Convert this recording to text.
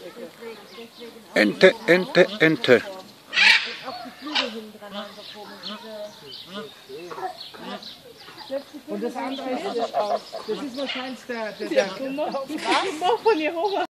Ente, Ente, Ente. Auch die Flügel hinten dran waren so komisch. Und das andere ist, das ist wahrscheinlich der Humor von Jehova.